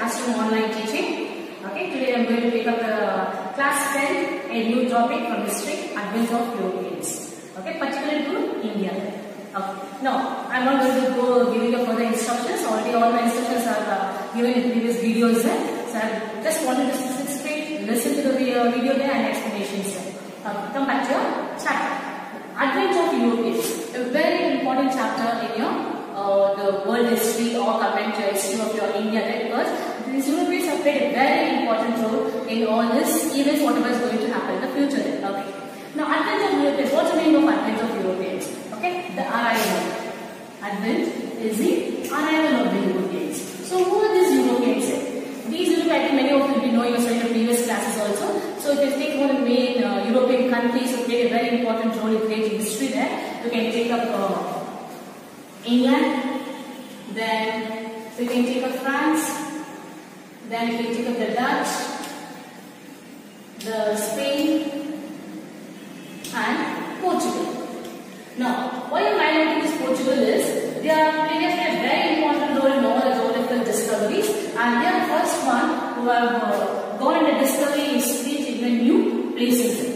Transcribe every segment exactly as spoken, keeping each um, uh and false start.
Classroom Online Teaching. Okay, today I am going to pick up the class ten, a new topic from history, Advent of Europeans. Okay, particularly to India. Okay. Now, I am not going to go giving you further instructions. Already all my instructions are uh, given in previous videos there. So I just wanted to sit straight, listen to the video there and explanations there. Okay, come back to your chapter. Advent of Europeans, a very important chapter in your uh, the world history or contemporary history of your India there, because these Europeans have played a very important role in all this events, whatever is going to happen in the future there. Okay. Now, Advent of Europeans, what's the meaning of Advent of Europeans? Okay, the arrival. Advent is the arrival of the Europeans. So, who are these Europeans? These Europeans, I think many of you will be knowing in the previous classes also. So, if you take one of the main uh, European countries who played a very important role in creating history there, you can take up uh, England, then you can take up France, then you can take up the Dutch, the Spain, and Portugal. Now, why I am highlighting this Portugal is, they are playing a very important role in all the geographical discoveries, and they are the first one who have uh, gone in the discovery history to even new places.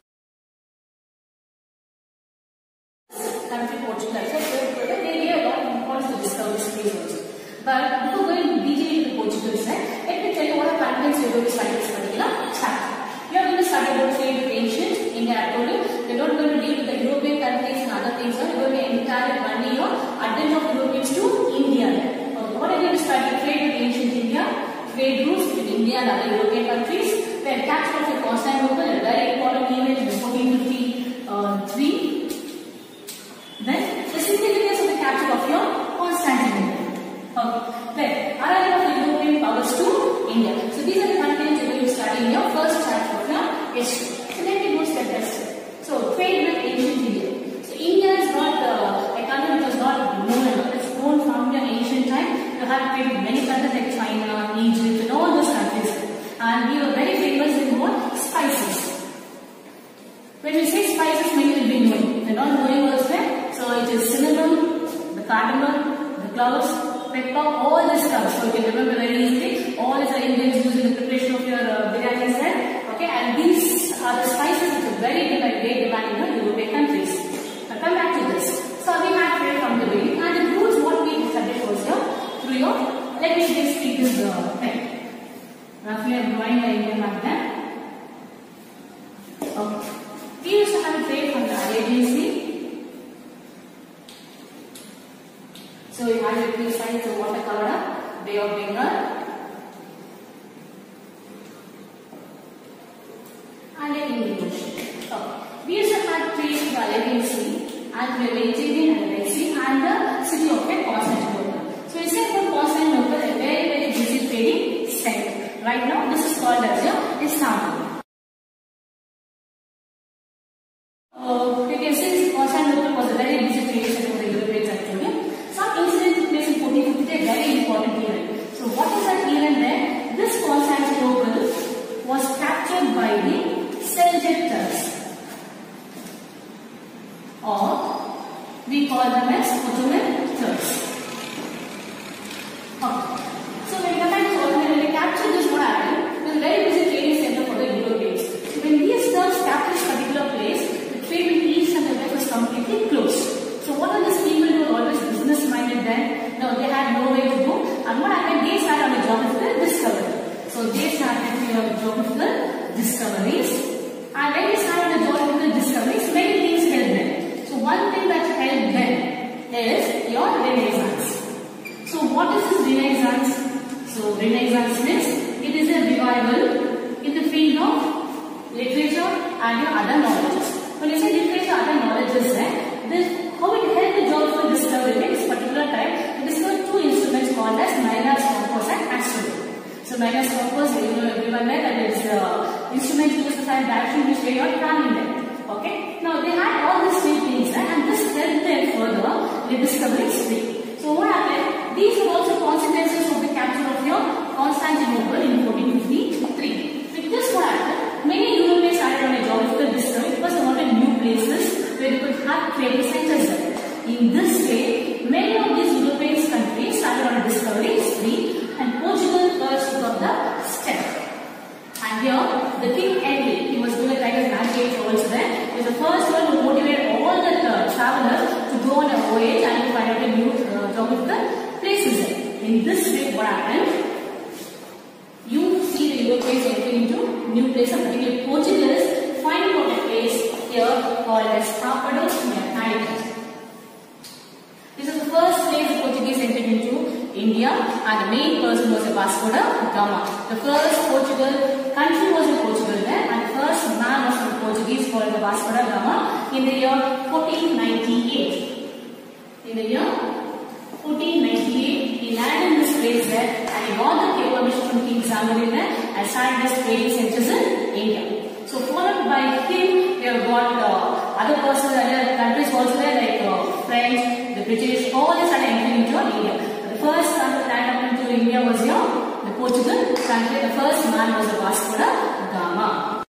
Country Portugal, so they gave a lot of importance to discovery space also. But before going detail into Portugal side, let me tell you what are contents we are going to study this particular chapter. We are going to study about trade with ancient India. I told you, we are not going to deal with the European countries and other things. We are going to entirely money your advent of Europeans to India. Okay. What are we going to study? Trade with ancient India, trade routes between India and other European countries, then capture of Constantinople, a very important event in fourteen fifty-three. Then the significance of the capture of your Constantinople. Okay. Then arrival of the European powers to India. So these are the contents you are going to study in your first chapter of your history. So let me go step by step. So trade with ancient India. So India is not uh, a country which was not known enough. It's known from your ancient time. You have trade with many countries like China, Egypt, and all those countries. And we were very famous in what? Spices. When we say spices, many will be knowing. If they are not knowing what's there. So it is cinnamon, the cardamom, the cloves, pepper, all this comes. So you can remember very easily. All these are ingredients used in the preparation of your uh, biryani set. Okay, and these are the spices which are very demand, great demand in the European countries. Now come back to this. So we had trade from the beginning, and the rules what we studied was here through your. Let me just speak this uh, thing. Roughly I am drawing the Indian map there. Okay. We used to have a trade from the Arabian Sea. So you have your two sides of water covered up, Bay of Bengal and the Indian Ocean. So we used to have trade from the Arabian Sea and the Mediterranean and the Red Sea and the city of Constantinople. So we say about Constantinople, a very very busy trading center. Right now this is called as your Istanbul. Uh, you can see Constantinople was a very busy trading center for the Europeans actually. Some incident took place in fourteen fifty, a very important event. So what is that event there? This Constantinople was captured by the Seljuk Turks, or we call them as Ottoman Turks. Okay. So when the time when they captured this, what happened? It was a very busy trading center for the Europeans. So when these Turks captured this particular place, the trade with east and the west was completely closed. So what are these people who were always business minded then? No, they had no way to go. And what happened? They started on a geographical discovery. So they started with geographical discoveries. And when they started the geographical discoveries, many things helped them. So one thing that helped them is your Renaissance. So what is this Renaissance? So Renaissance means it is a revival in the field of literature and your other knowledges. When you say literature and other knowledges, eh, this how it helped the geographical discovery in this particular time to discover two instruments called as Miller's compass and astronomy. So Miller's compass, you know everyone there, that is the uh, instrument used to find direction which way you are traveling there. Okay. Now they had all these three things there, and this helped them further in discovering space. So what happened? These were also consequences of the capture of your Constantinople in fourteen fifty-three. With this what happened? Many Europeans started on a geographical discovery because they wanted new places where they could have trading centers there. In this way, many of these European countries started on a discovery spree, and Portugal first geographical places there. In this way, what happened? You see the Europeans entering into new place, particularly Portuguese, finding out a place here called as Barbados near Haiti. This is the first place the Portuguese entered into India, and the main person was Vasco da Gama. The first Portugal country was in Portugal there, and the first man was from Portuguese called the Vasco da Gama in the year fourteen ninety-eight. In the year fourteen ninety-eight, he landed in this place there, and he got the permission from King Zangarin there and started his trading centers in India. So followed by him, we have got uh, other persons, other countries also there like uh, French, the British, all they started entering into India. The first country that landed into India was here, the Portugal country. The first man was the Vasco da Gama.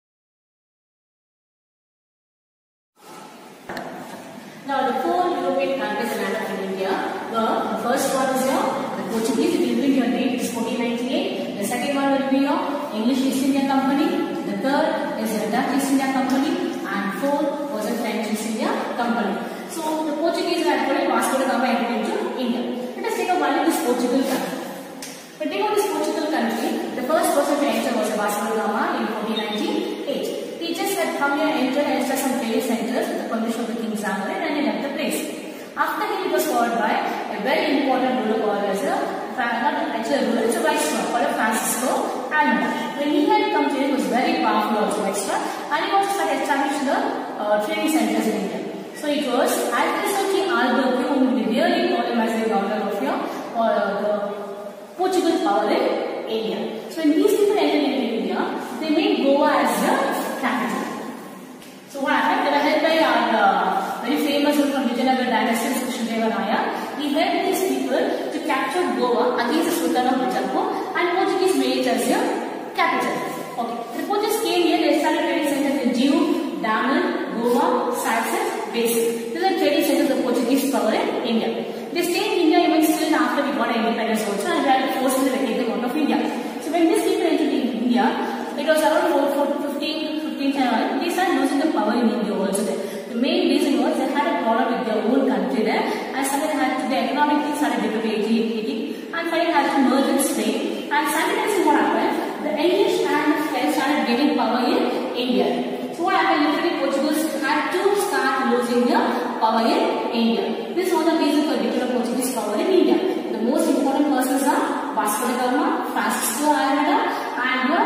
Now the four European countries that landed in India were, the first one is here, the Portuguese. It will bring your date is fourteen ninety-eight. The second one will be your English East India Company. The third is the Dutch East India Company, and fourth was the French East India Company. So the Portuguese had put Vasco da Gama entered into India. Let us take a one of this Portugal country. But take out this Portugal country, the first person to enter was Vasco da Gama in fourteen ninety-eight. He just had come here, entered and entered some trading centers with the permission of the King Zangarin, and he left the place. After him, it was followed by a very important ruler called as a, not actually a ruler, it's a viceroy called a Francisco Almeida. When he had come to it, he was very powerful also viceroy, and he also started establishing the uh, trading centers in India. So it was Alfonso King Albuquerque whom we really call him as the governor of here, or uh, the Portugal power in India. So when these people entered into India, they made Goa as the capital. So what happened? They were held by our uh, very famous from Vijayanagar dynasty, Krishnadeva. He helped these people to capture Goa against the Sultan of Bijapur, and Portuguese made it as their capital. Okay. The Portuguese came here, they started trading centers in Jew, Daman, Goa, Saxon, Basin. These are trading centers of Portuguese power in India. They stayed in India even still after we got our independence also, and we had to force them to take them out of India. So when these people entered India, it was around fifteen, fifteen, they started losing the power in India also there. The main reason was they had a problem with their own country there, and suddenly had to, the economic things started deteriorating, and finally had to merge with Spain. And simultaneously what happened? The English and the French started gaining power in India. So what happened? Literally Portuguese had to start losing their power in India. This is one of the reasons for decline of Portuguese power in India. The most important persons are Vasco da Gama, Francisco Almeida, and the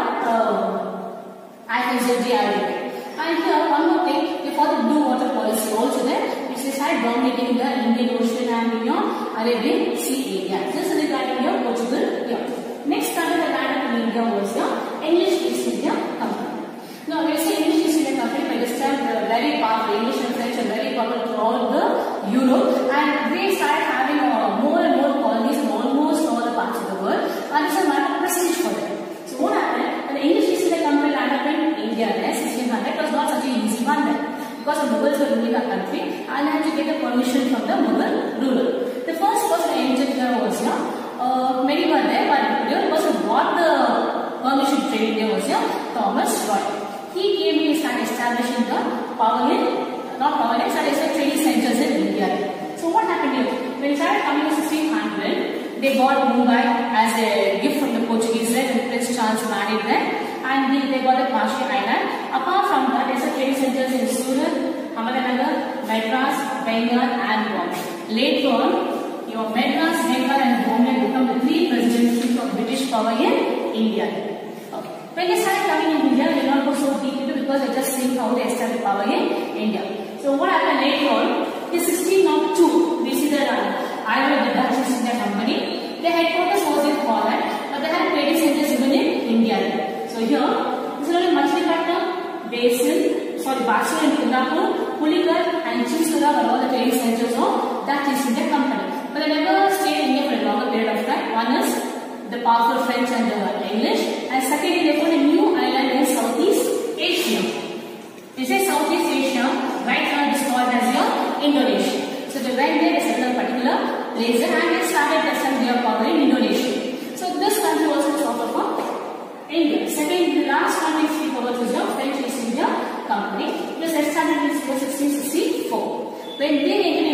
uh, Alfonso King Albuquerque. And here one more thing, they followed the blue water policy also there, which is had dominating the Indian Ocean and the Arabian Sea area. This is regarding your Portugal here. Next country that landed in India was the English East India Company. Now when you say English East India Company, by this time they were very powerful. English and French are very powerful throughout the Europe, and they started having uh, more and more colonies in almost all the parts of the world, and it's a matter of prestige for them. So what happened? When the English East India Company landed in India there, sixteen hundred, it was not such an easy one there, because the Mughals were ruling our country, and they had to get a permission from the Mughal ruler. The first person to enter there was here, uh, many were there, but the person who got the permission to trade there was here, Thomas Roy. He came in and started establishing the power in, not power in, started trading centers in India. So what happened here? When he started coming in sixteen hundred, they got Mumbai as a gift from the Portuguese there, and Prince Charles married there, and they, they got a Pashi Island. Apart from that, there's a trading centers in Surat, Ahmednagar, Madras, Bengal, and Bombay. Later on, your Madras, Bengal, and Bombay become the three presidencies of British power in India. Okay. When they started coming in India, they not go so deep into, because they just seeing how they established power in India. So what happened later on? In sixteen oh two, we see the uh, island of the Dutch East India Company. Their headquarters was in Holland, but they had trading centers even in India. So here, this is only Machilipatnam, Basin, sorry, Basra and Kundapur, Pulikat, and Chisula were all the trading centers of Dutch East India Company. But they never stayed in India for a longer period of time. One is the powerful French and the English, and secondly, they found a new island in Southeast Asia. They say Southeast Asia, right now it is called as your Indonesia. So they went there, they settled a particular place there, and they started establishing their power in Indonesia. So this country also is offered from India. Second, the last one we speak about is your French East India Company. It was established in sixteen sixty-four. When they entered into India,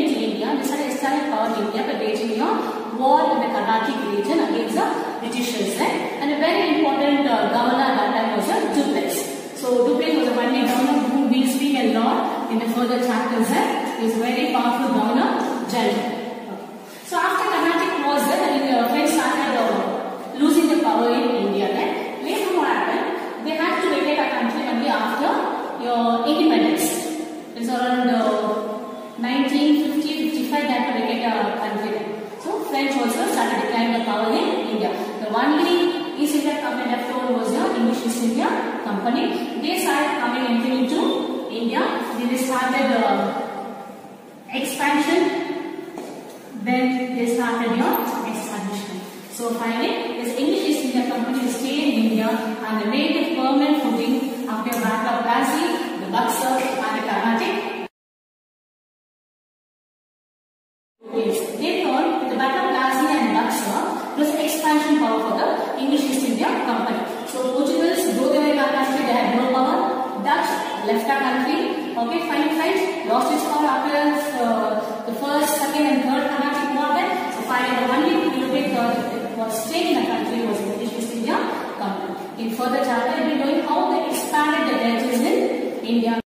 India, they started establishing power in India by waging a war in the Carnatic region against the Britishers. Right? And a very important uh, governor at that time was uh, Dupleix. So Dupleix was a one-day governor whom we will speak a lot in the further chapters. Right? He was a very powerful governor general. Okay. So after Carnatic was there, uh, the French started uh, losing the power in India. Right? Later what happened? They had to vacate our country only after your independence. It's around uh, nineteen fifty to fifty-five that to vacate our country. So French also started declining the power in India. The only East India Company left over was the English East India Company. They started coming entering into India. Then they started uh, expansion. Then they started your establishment. So finally, this English East India Company stayed in India and they made a permanent footing after the Battle of Plassey, the Buxar, and the Carnatic. They thought with the Battle of Plassey and Buxar, it was expansion power for the English East India Company. So Portuguese, though they were in our country, they had no power. Dutch left our country. Okay, fine, French lost its power after uh, the first, second, and third Carnatic war. Then, so finally, the only European that was staying in the country was the English East India Company. In further chapter, we will be knowing how they expanded the territories in India.